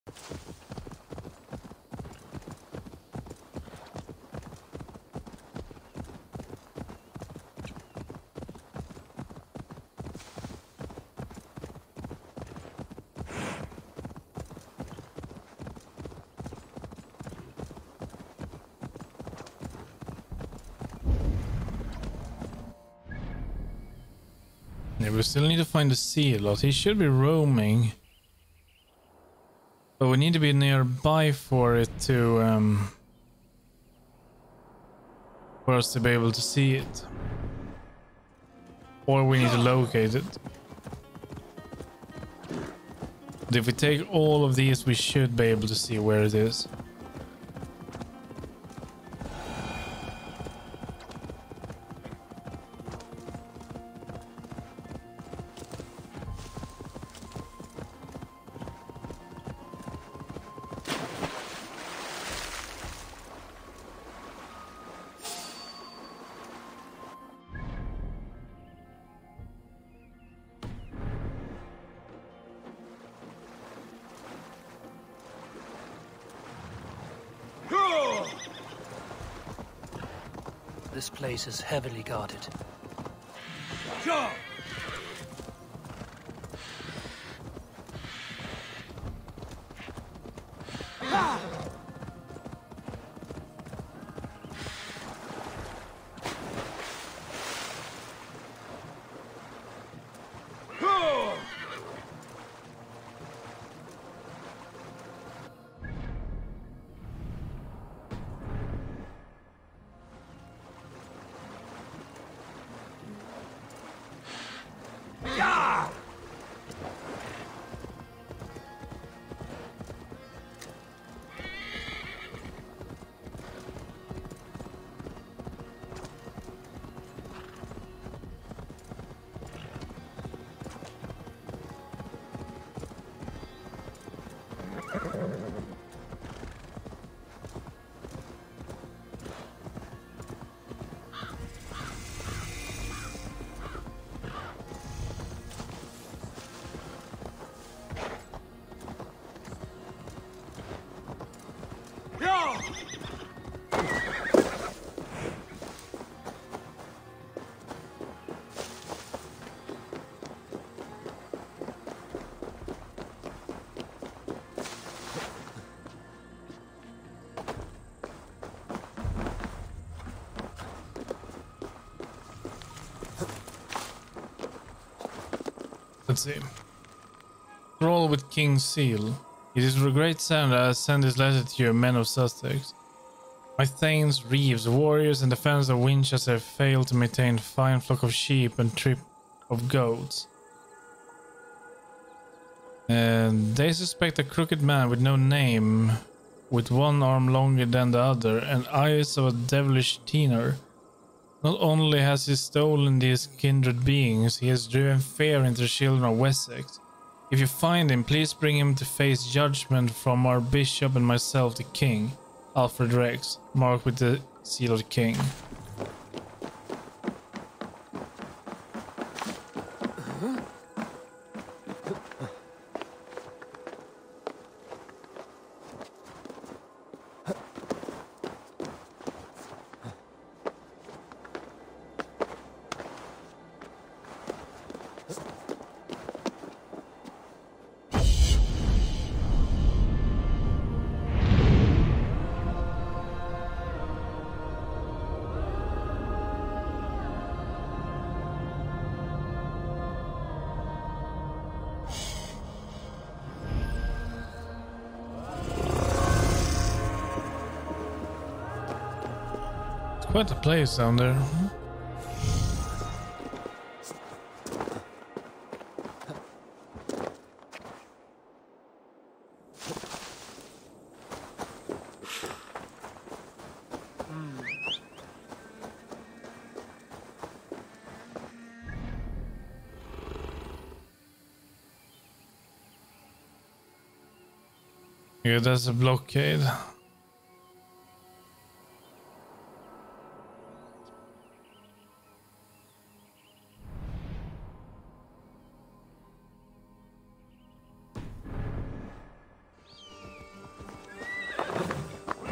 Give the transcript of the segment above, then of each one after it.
Yeah, we still need to find the seal. He should be roaming. But we need to be nearby for it to for us to be able to see it. Or we need to locate it. But if we take all of these, we should be able to see where it is. This place is heavily guarded. Let's see. Scroll with King's Seal. It is with great sound that I send this letter to your men of Sussex. My thanes, reeves, warriors, and defenders of Winchester have failed to maintain a fine flock of sheep and trip of goats. And they suspect a crooked man with no name, with one arm longer than the other, and eyes of a devilish tenor. Not only has he stolen these kindred beings, he has driven fear into the children of Wessex. If you find him, please bring him to face judgment from our bishop and myself, the king. Alfred Rex, marked with the seal of the king. Quite a place down there. Yeah, that's a blockade.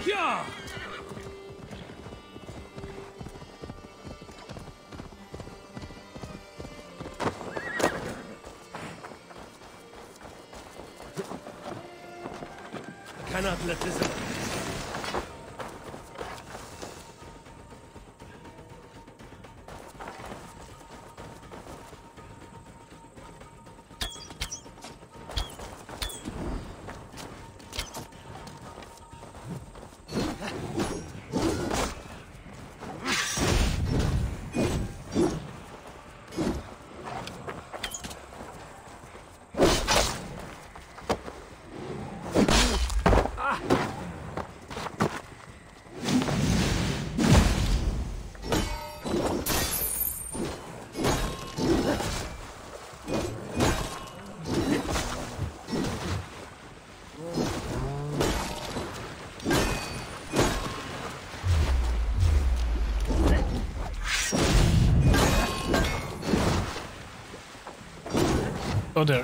Yeah. I cannot let this happen. Oh, there.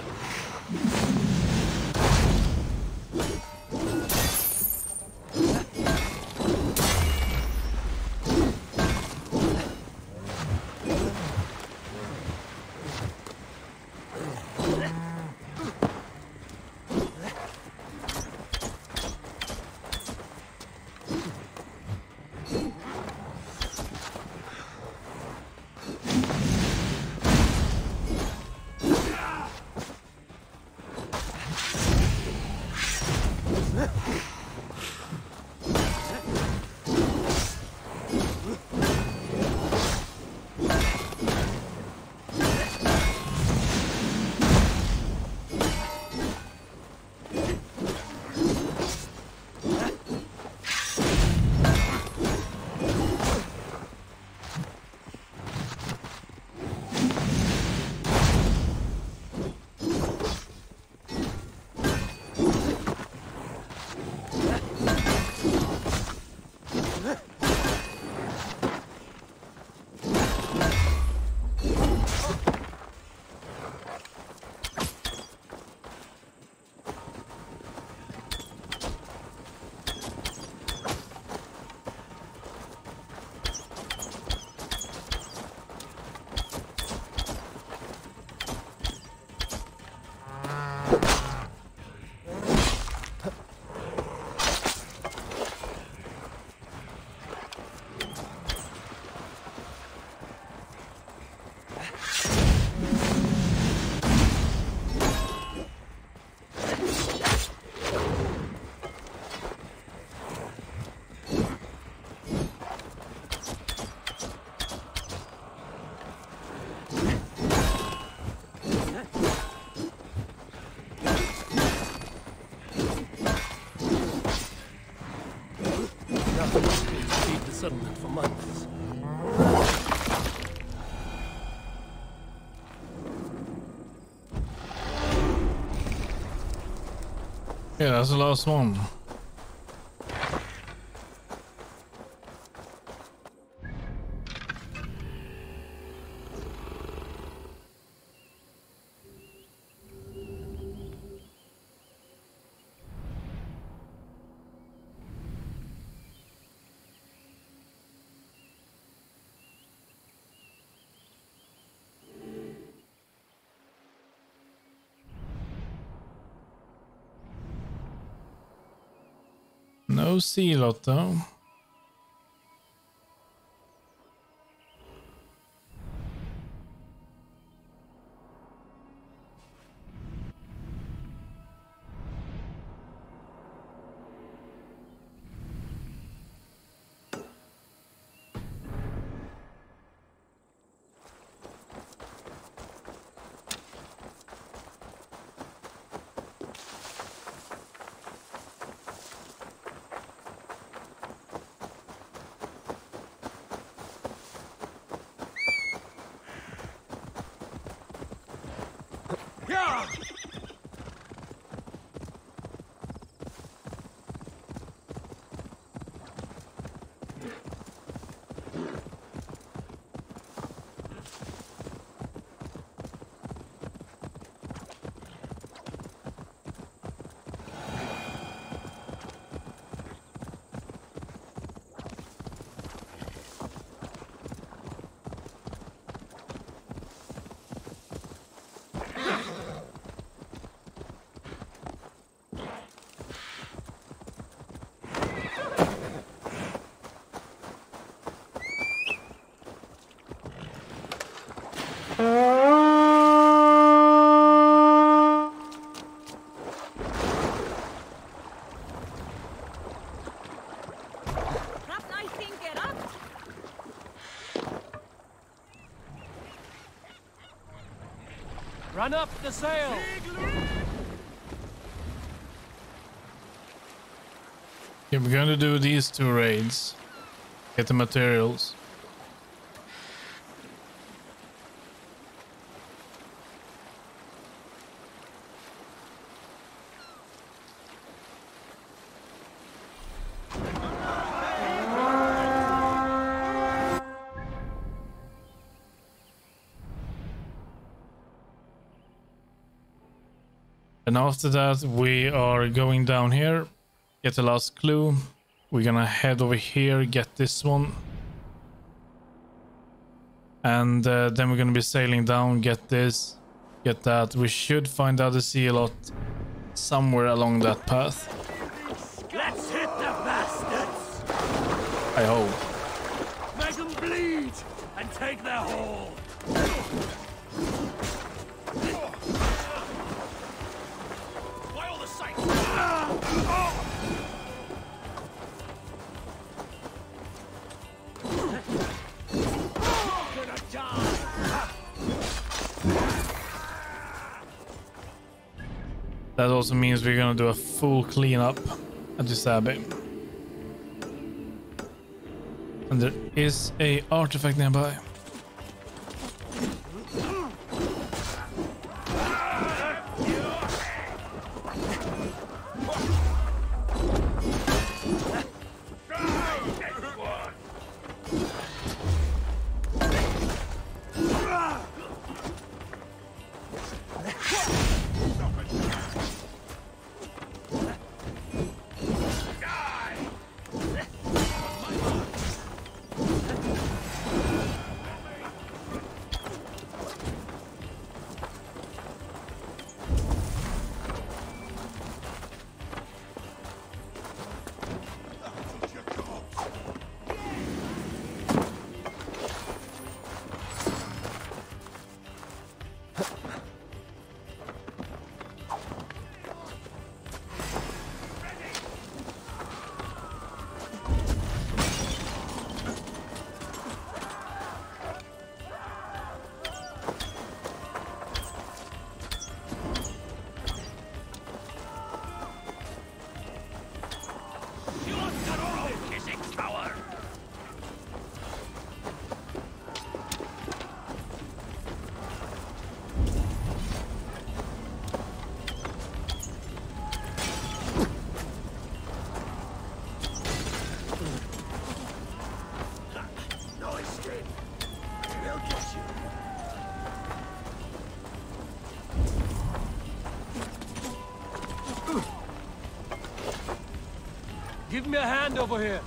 Keep the settlement for months. Yeah, that's the last one. No sea lot though. Run up the sail! Okay, we're going to do these 2 raids. Get the materials. And after that, we are going down here, get the last clue. We're gonna head over here, get this one. And then we're gonna be sailing down, get this, get that. We should find out the sea lot somewhere along that path. Let's hit the bastards! I hope. Make them bleed and take their haul! By all the sights! Gonna die! That also means we're gonna do a full cleanup at this abbey. And there is a artifact nearby. Give me a hand over here.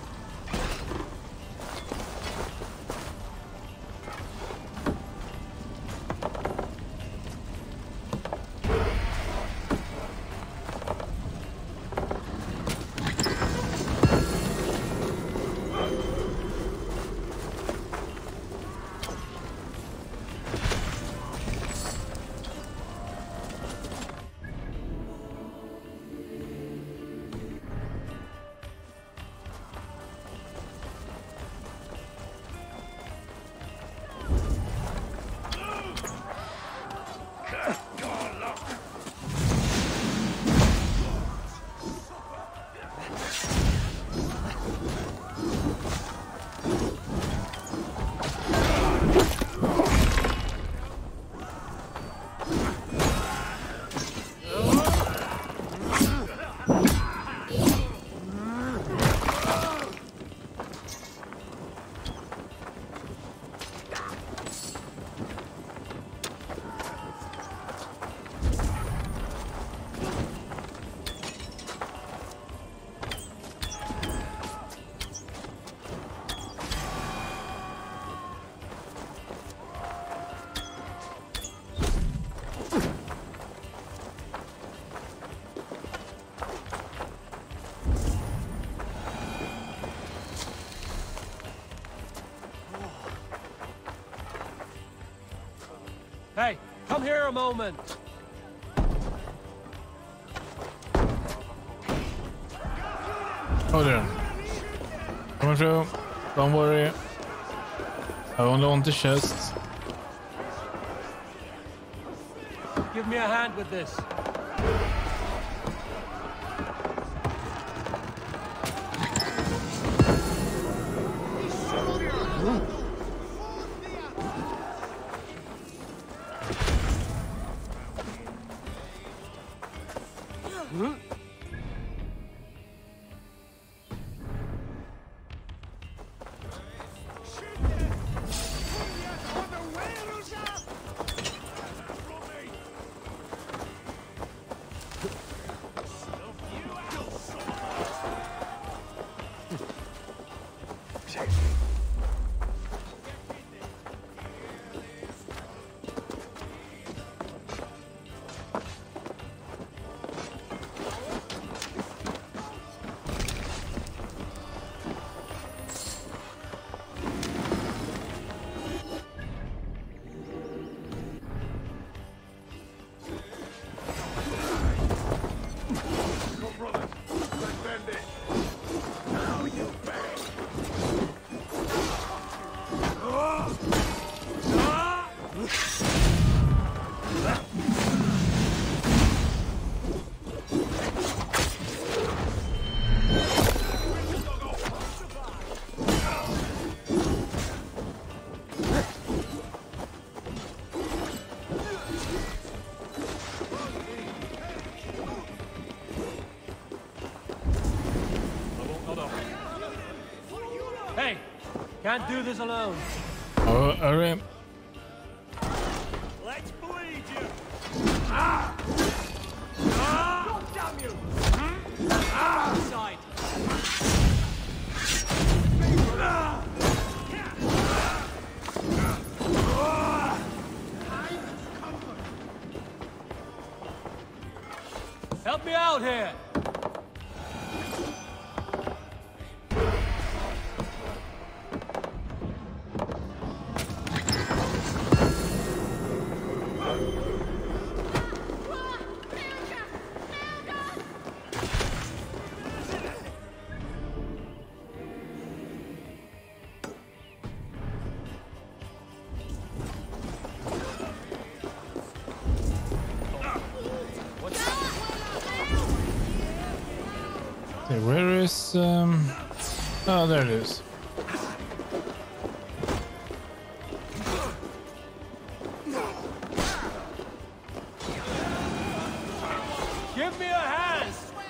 Hey, come here a moment. Oh there. Coming through. Don't worry. I only want the chest. Give me a hand with this. Hey, can't do this alone. Oh, hurry. Let's bleed you. Ah! Ah! Damn you! Side. Help me out here. Okay, where is oh, there it is. Give me a hand.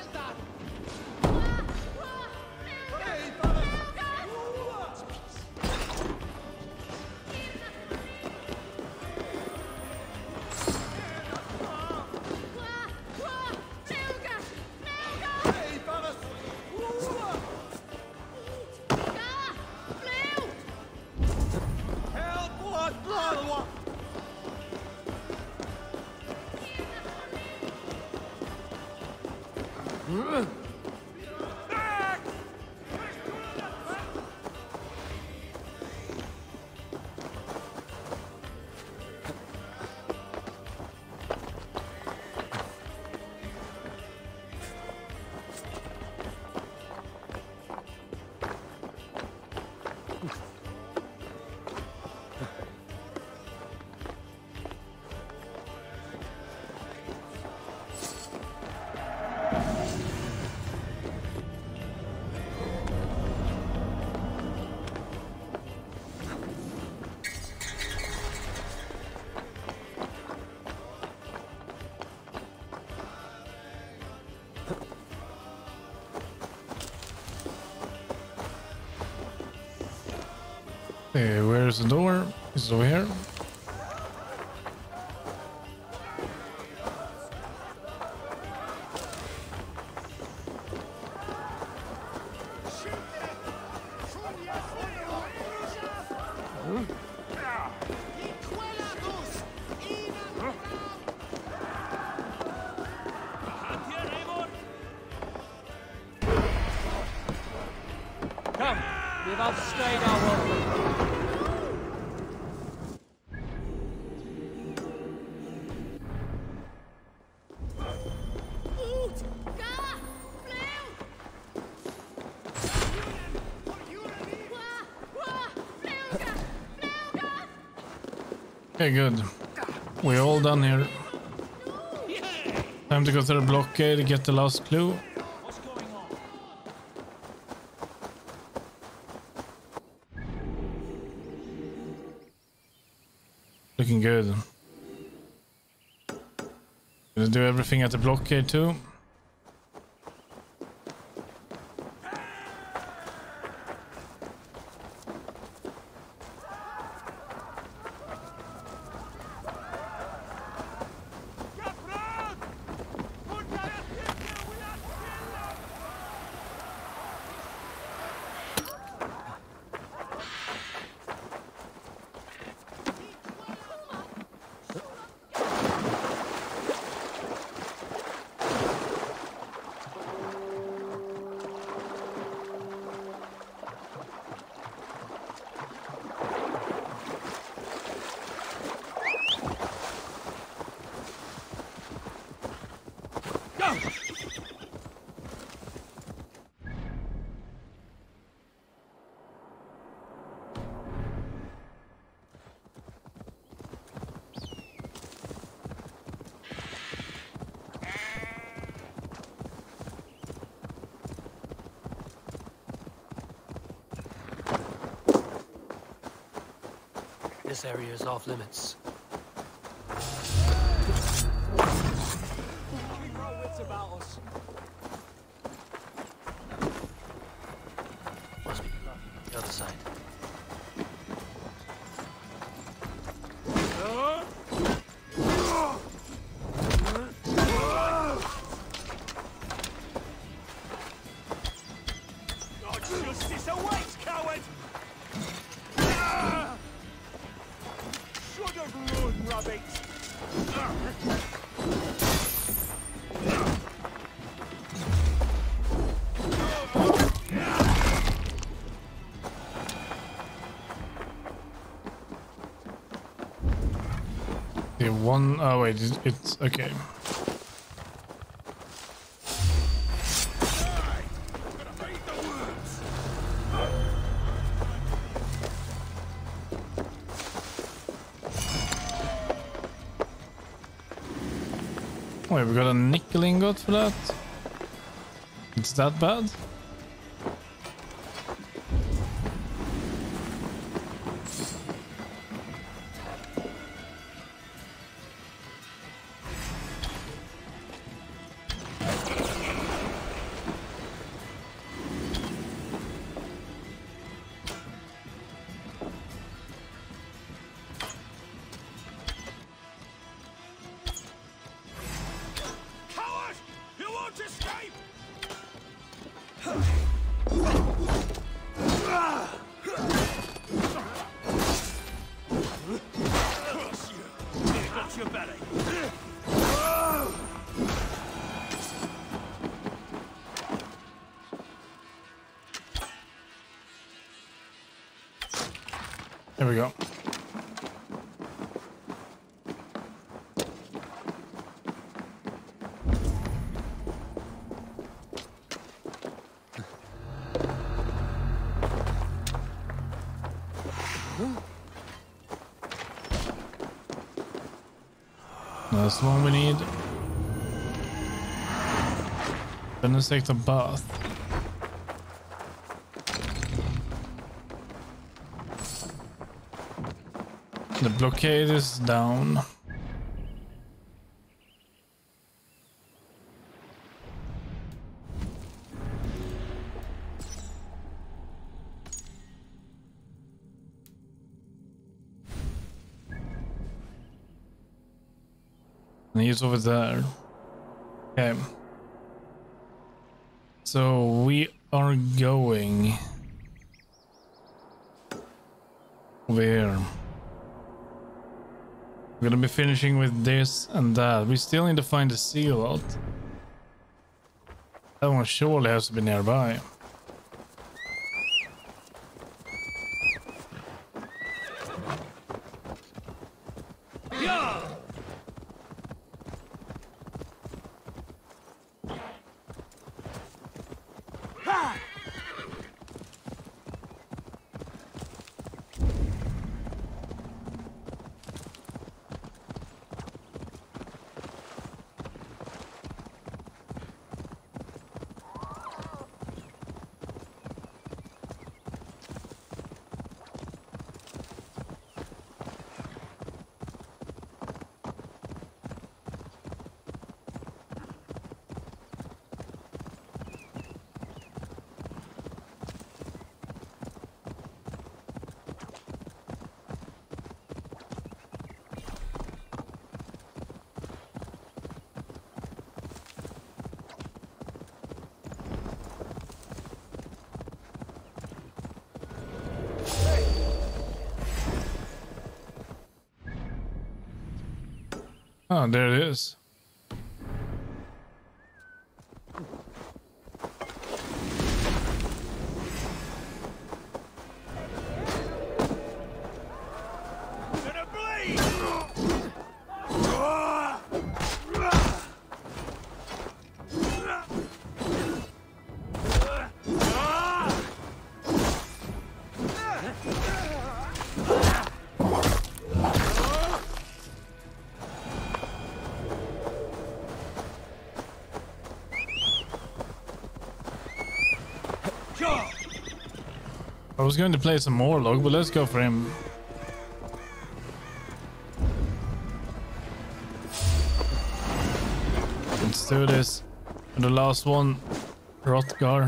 Okay, where's the door? Is it over here? Come, we've outstayed our welcome. Okay, good. We're all done here. Time to go to the blockade to get the last clue. Looking good. Gonna do everything at the blockade too. This area is off limits. Must be the other side. Justice awaits, coward! Should have run, rabbit! The one, oh wait, it's okay. Wait, we got a nickel ingot for that? It's that bad? There we go. That's the one we need. Then let's take the bath. The blockade is down. And he's over there. Okay. So we are going over here. We're gonna be finishing with this and that. We still need to find the seal out. That one surely has to be nearby. Oh, there it is. Gonna bleed! I was going to play some Morlock, but let's go for him. Let's do this. And the last one, Hrothgar.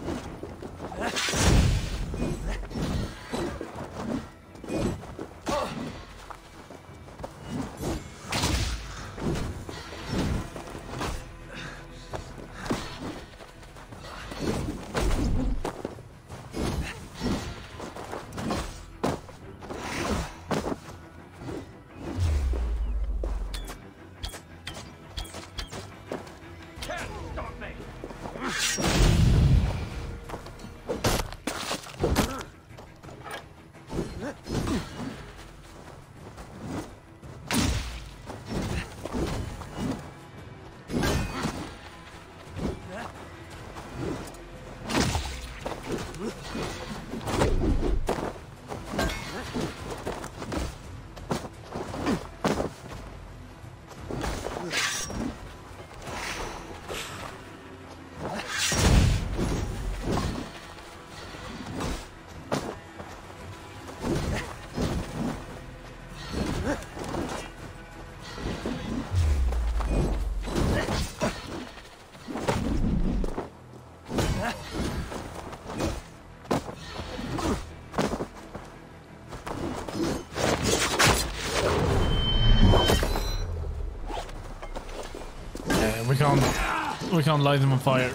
We can't light them on fire.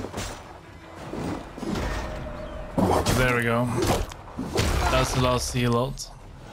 There we go. That's the last seal out.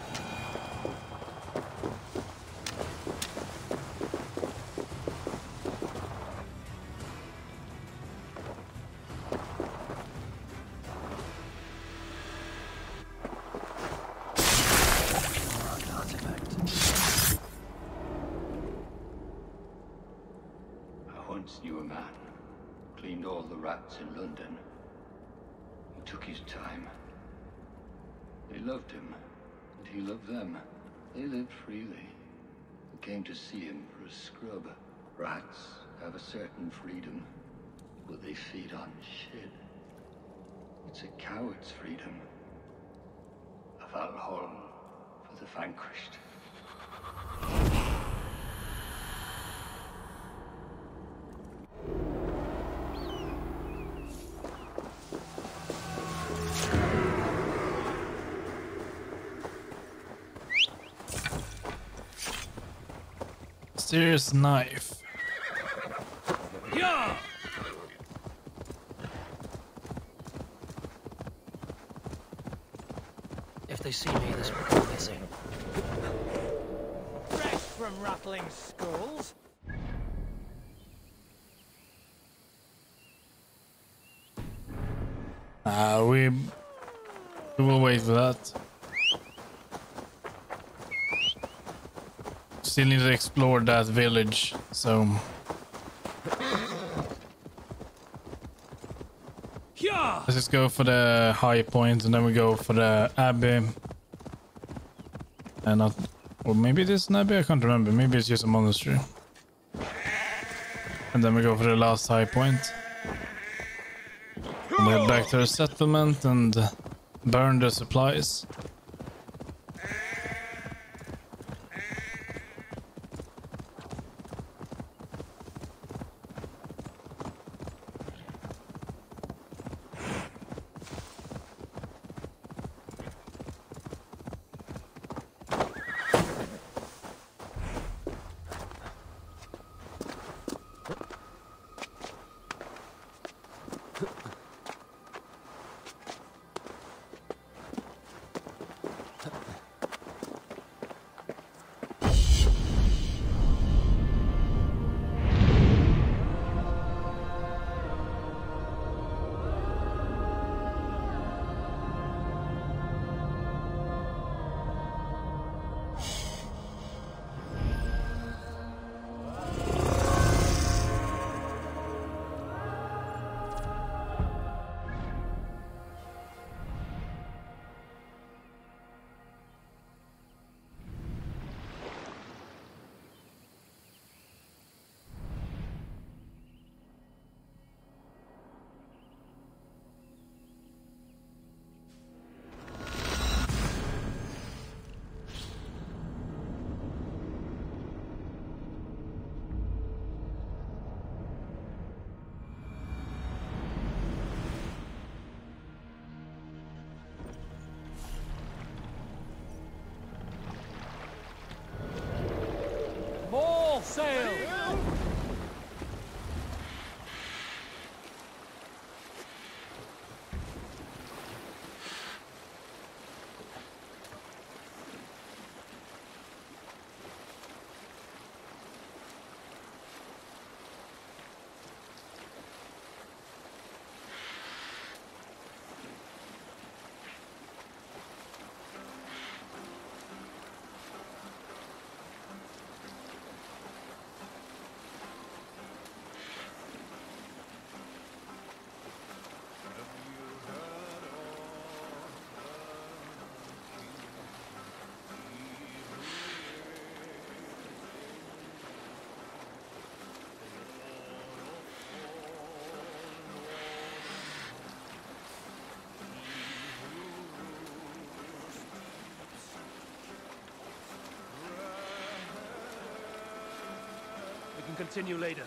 Once knew a man, cleaned all the rats in London. He took his time. They loved him, and he loved them. They lived freely. They came to see him for a scrub. Rats have a certain freedom, but they feed on shit. It's a coward's freedom. A Valhalla for the vanquished. Serious knife. Yeah! If they see me, this will go missing. Fresh from rattling skulls. We will wait for that. Still need to explore that village, so Yeah! let's just go for the high point and then we go for the abbey. And not, or maybe it is an abbey, I can't remember. Maybe it's just a monastery. And then we go for the last high point. And head back to the settlement and burn the supplies. can continue later.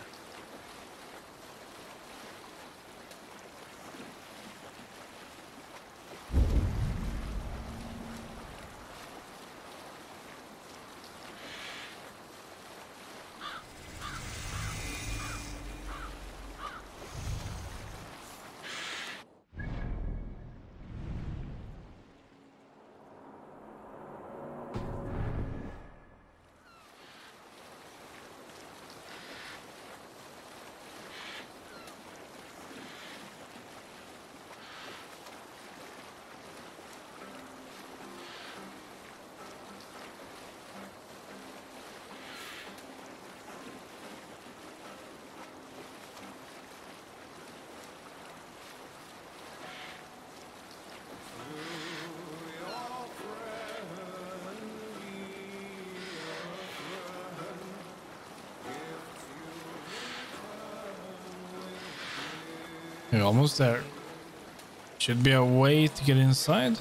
You're almost there. Should be a way to get inside.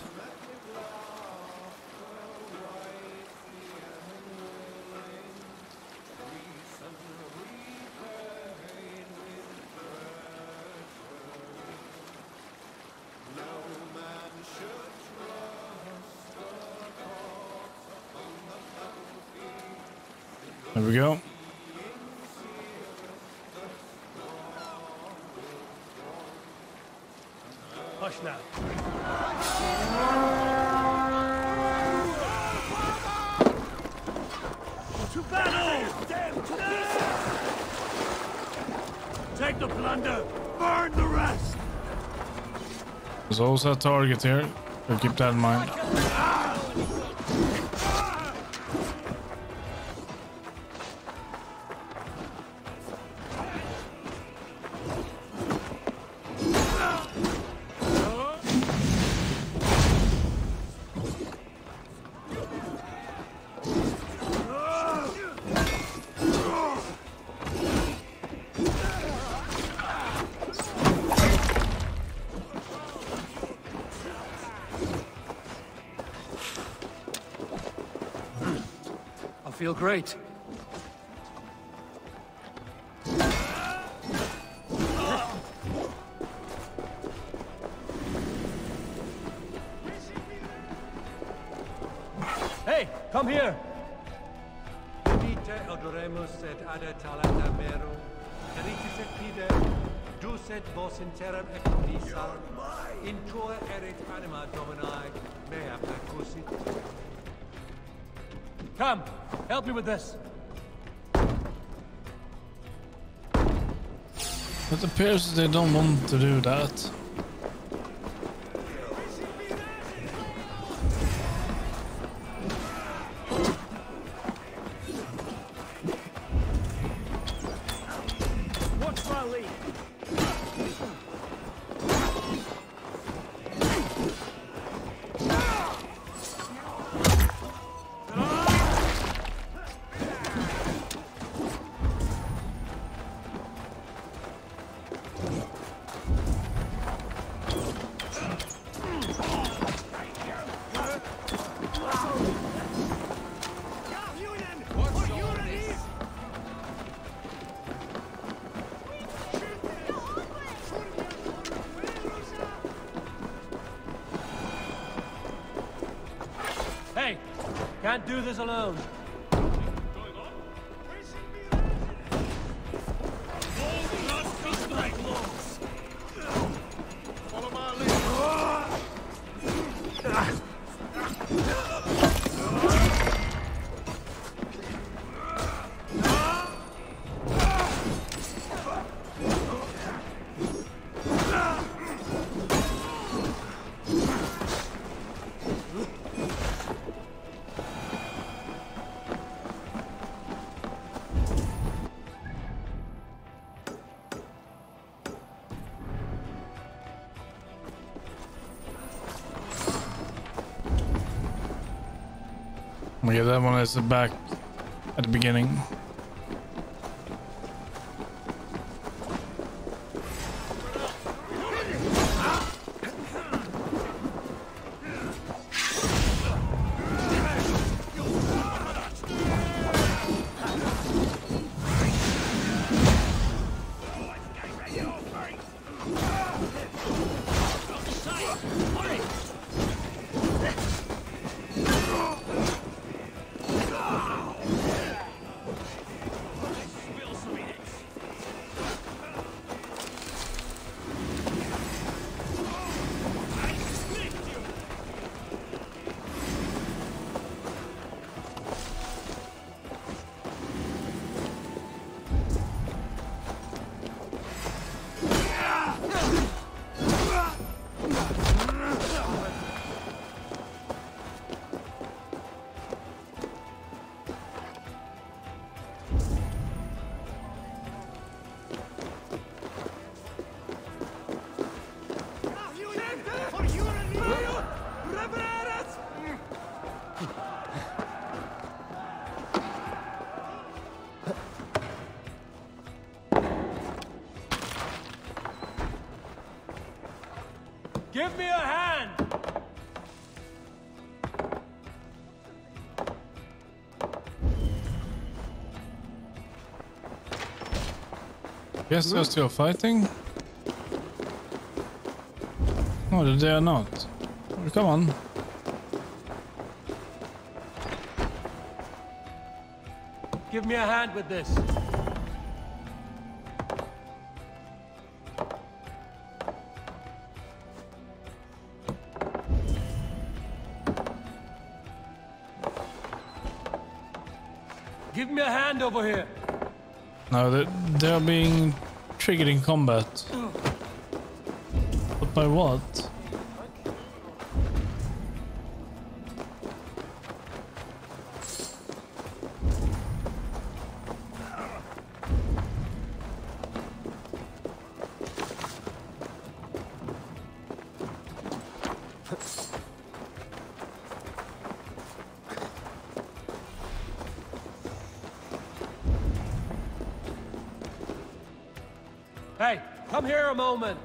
There we go. Hush now. To battle! Take the plunder! Burn the rest! There's also a target here, so keep that in mind. Feel great. Hey, come here. Venite odoremus et ada talata mero, eritis et pide, ducet vos in terram ecomisa, in tua erit anima domini, mea percussit. Come, help me with this. It appears they don't want to do that. What's my lead? Can't do this alone. Follow my lead. Okay, that one is back at the beginning. Give me a hand! Yes, they're still fighting. No, they are not. Oh, come on. Give me a hand with this. Give me a hand over here. No, they're being triggered in combat. But by what? Hey, come here a moment.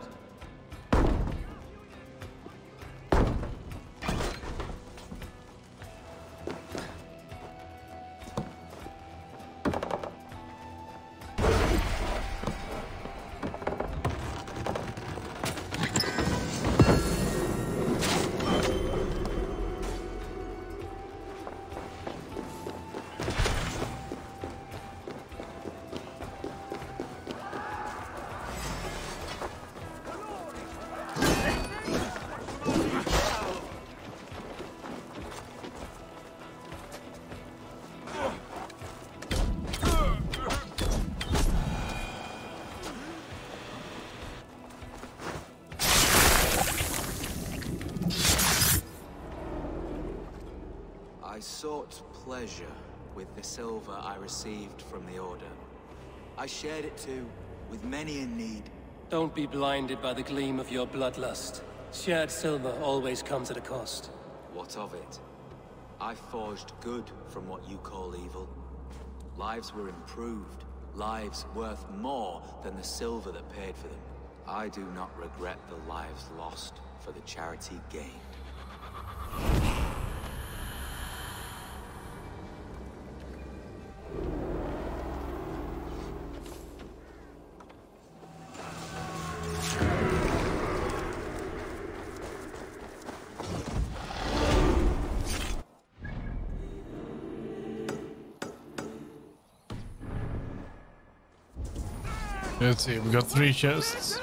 I sought pleasure with the silver I received from the Order. I shared it too, with many in need. Don't be blinded by the gleam of your bloodlust. Shared silver always comes at a cost. What of it? I forged good from what you call evil. Lives were improved, lives worth more than the silver that paid for them. I do not regret the lives lost for the charity gained. Let's see, we got 3 chests.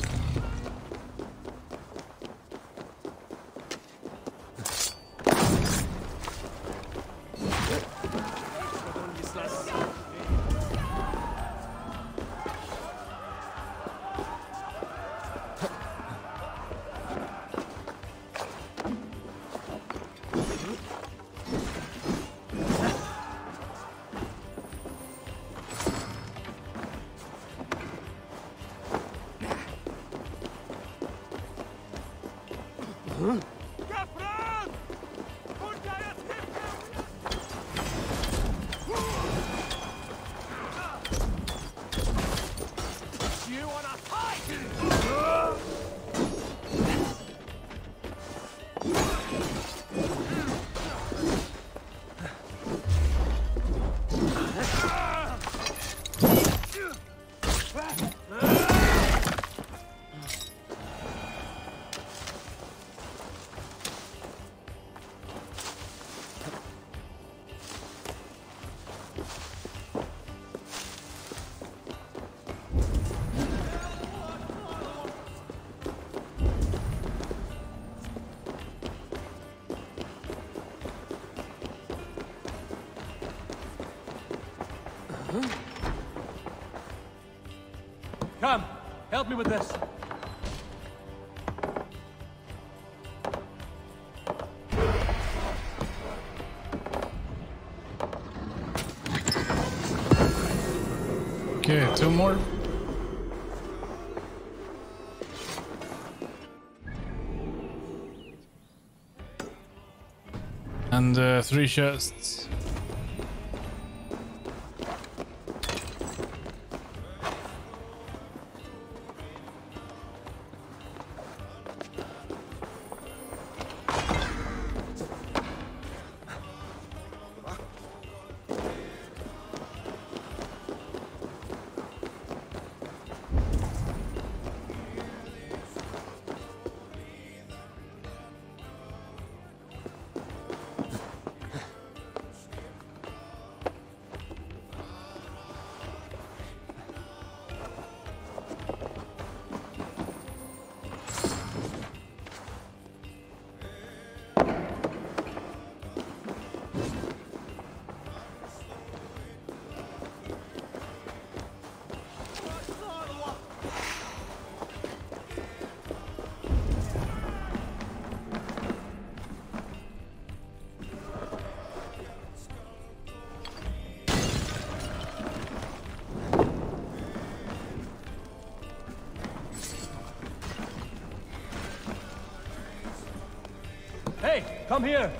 Come, help me with this. Okay, 2 more. And 3 chests. Hey, come here!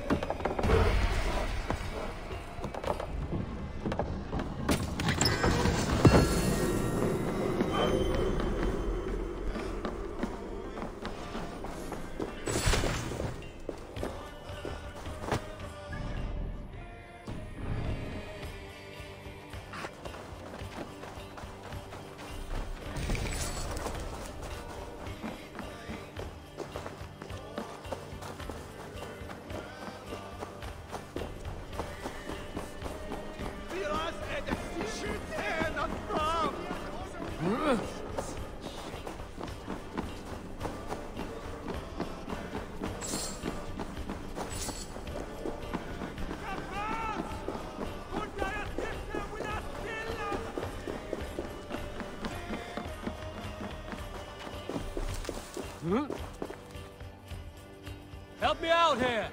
Help me out here!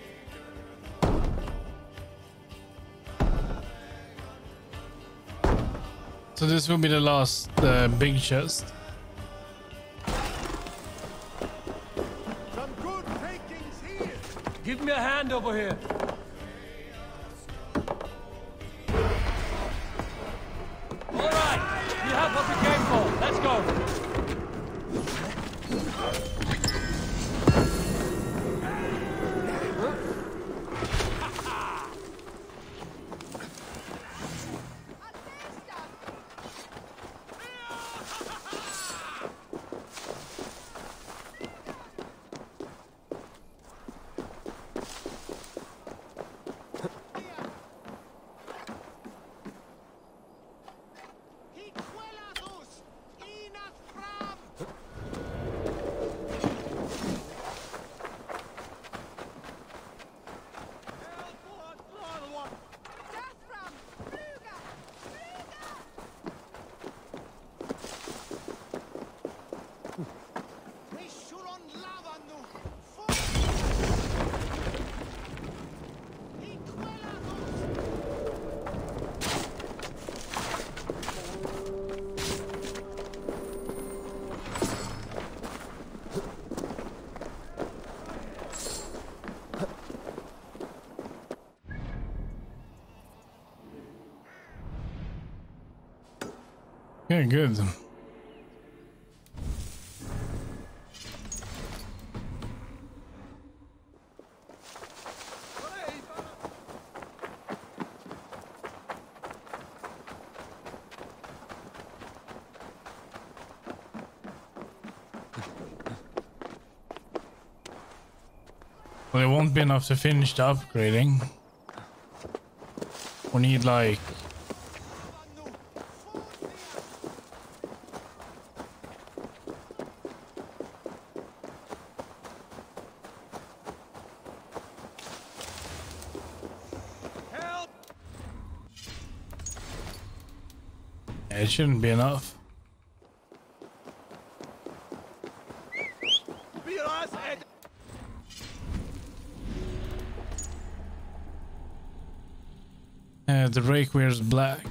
So this will be the last big chest. Some good takings here. Give me a hand over here! All right! You have what we came for! Let's go! Yeah, good. Well, it won't be enough to finish the upgrading. We need like it shouldn't be enough. The rake wears black.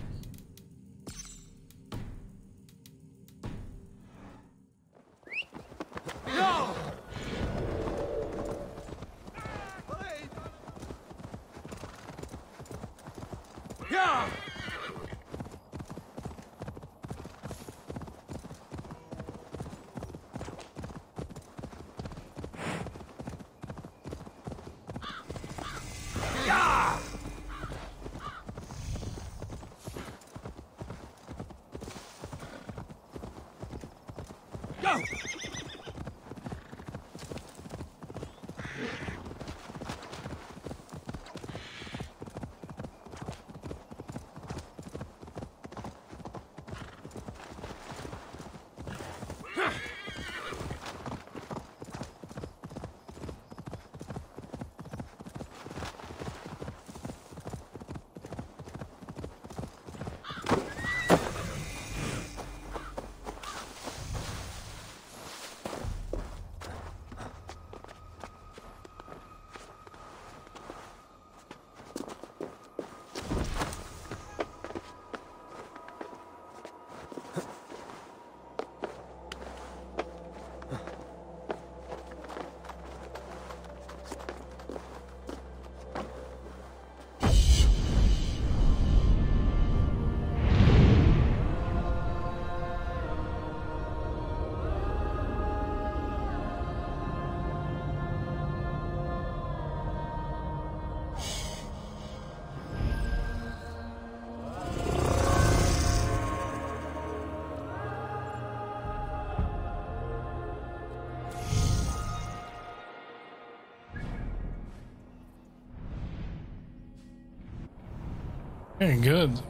Very good.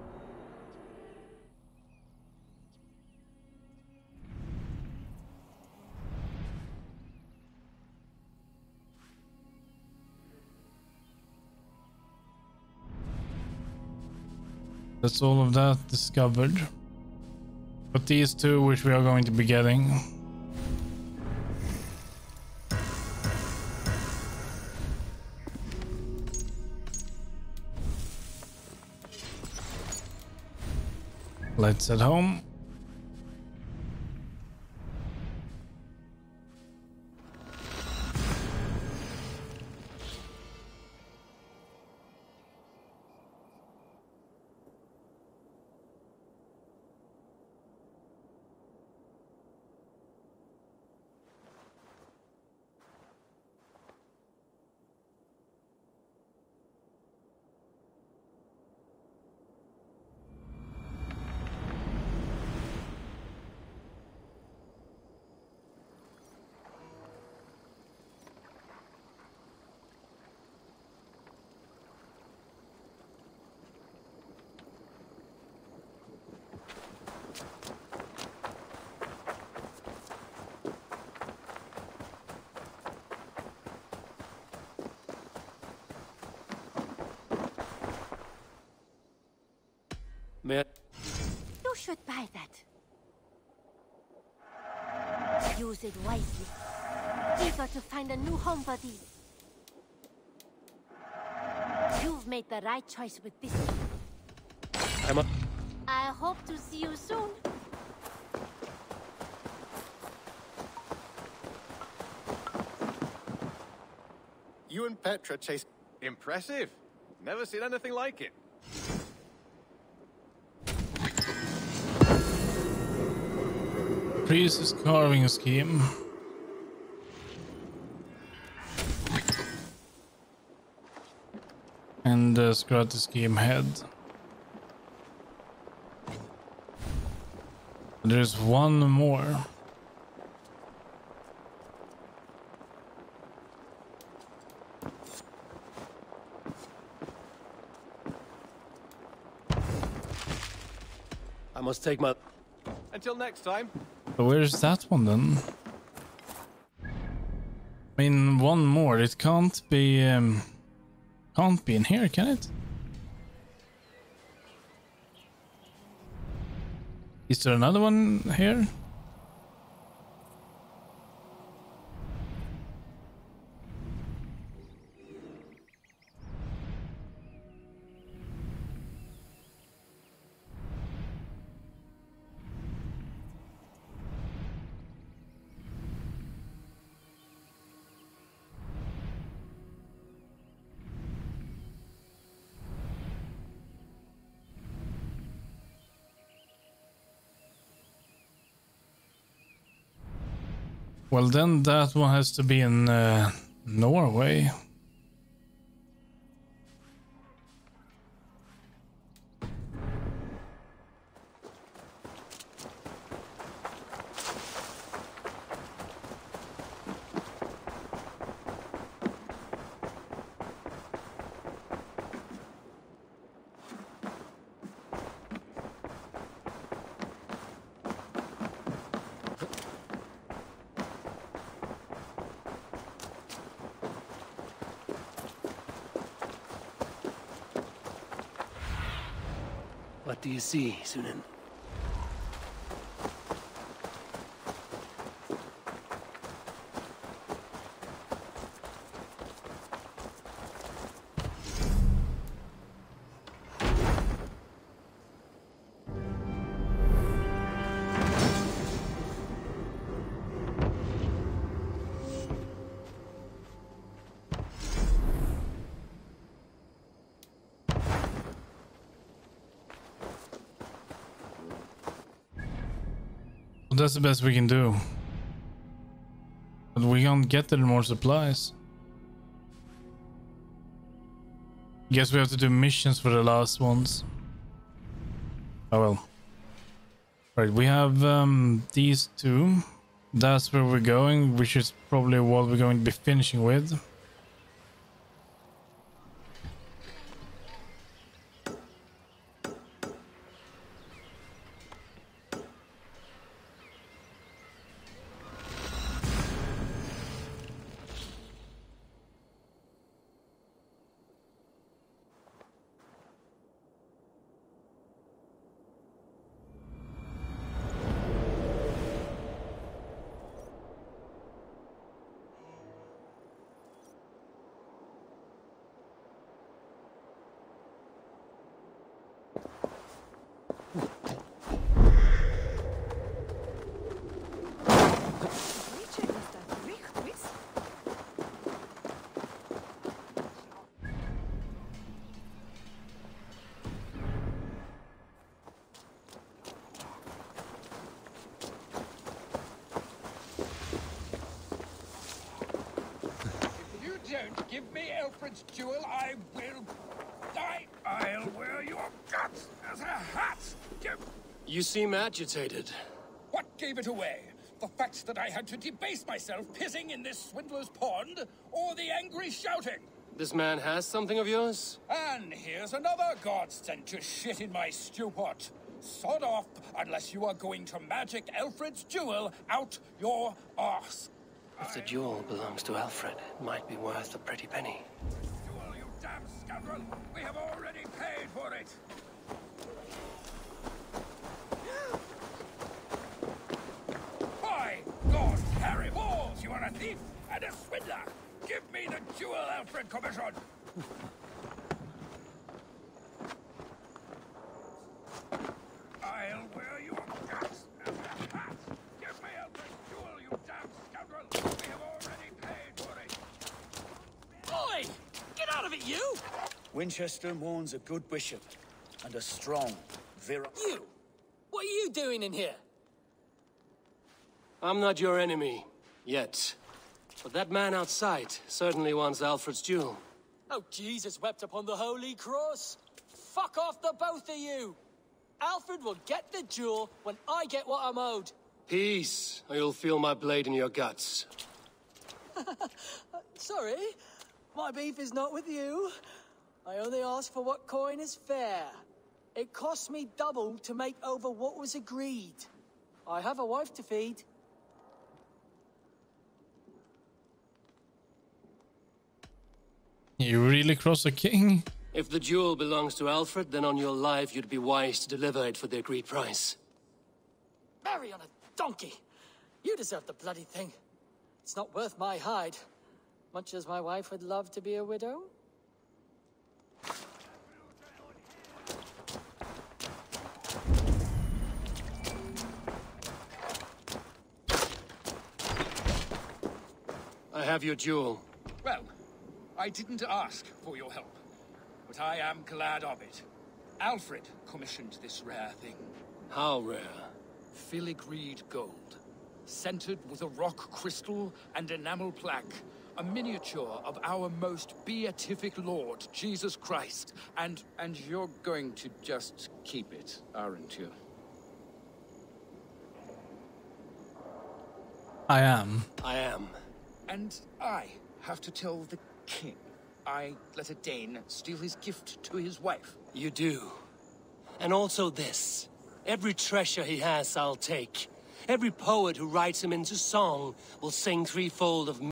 That's all of that discovered. But these two, which we are going to be getting. Let's head home. You should buy that. Use it wisely. Eager to find a new home for these. You've made the right choice with this. I hope to see you soon. You and Petra chase... Impressive. Never seen anything like it. Priest's carving scheme. And the Scrati scheme head. There's one more. I must take my... Until next time. So where's that one then? I mean, one more. It can't be in here, can it? Is there another one here? Well, then that one has to be in Norway. What do you see, Sunan? That's the best we can do. But we can't get any more supplies. Guess we have to do missions for the last ones. Oh well. Right, we have these two. That's where we're going, which is probably what we're going to be finishing with. don't give me Alfred's jewel, I'll wear your guts as a hat! You seem agitated. What gave it away? The fact that I had to debase myself pissing in this swindler's pond, or the angry shouting? This man has something of yours? And here's another god sent to shit in my stew pot. Sod off, unless you are going to magic Alfred's jewel out your arse. If the jewel belongs to Alfred, it might be worth a pretty penny. Jewel, you damn scoundrel! We have already paid for it! By God, Harry Balls, you are a thief and a swindler! Give me the jewel, Alfred Commission! I'll wear your guts as a hat! Give me Alfred's jewel, you damn scoundrel! We have already paid for it! Oi! Get out of it, you! Winchester mourns a good bishop and a strong, You! What are you doing in here? I'm not your enemy. Yet. But that man outside certainly wants Alfred's jewel. Oh, Jesus wept upon the holy cross. Fuck off, the both of you! Alfred will get the jewel when I get what I'm owed. Peace, or you'll feel my blade in your guts. Sorry, my beef is not with you. I only ask for what coin is fair. It cost me double to make over what was agreed. I have a wife to feed. You really cross a king? If the jewel belongs to Alfred, then on your life you'd be wise to deliver it for the agreed price. Marry on a donkey! You deserve the bloody thing. It's not worth my hide. Much as my wife would love to be a widow. I have your jewel. Well, I didn't ask for your help, but I am glad of it. Alfred commissioned this rare thing. How rare? Filigreed gold, centered with a rock crystal and enamel plaque. A miniature of our most beatific Lord, Jesus Christ. And you're going to just keep it, aren't you? I am. I am. And I have to tell the king I let a Dane steal his gift to his wife. You do. And also this. Every treasure he has, I'll take. Every poet who writes him into song will sing threefold of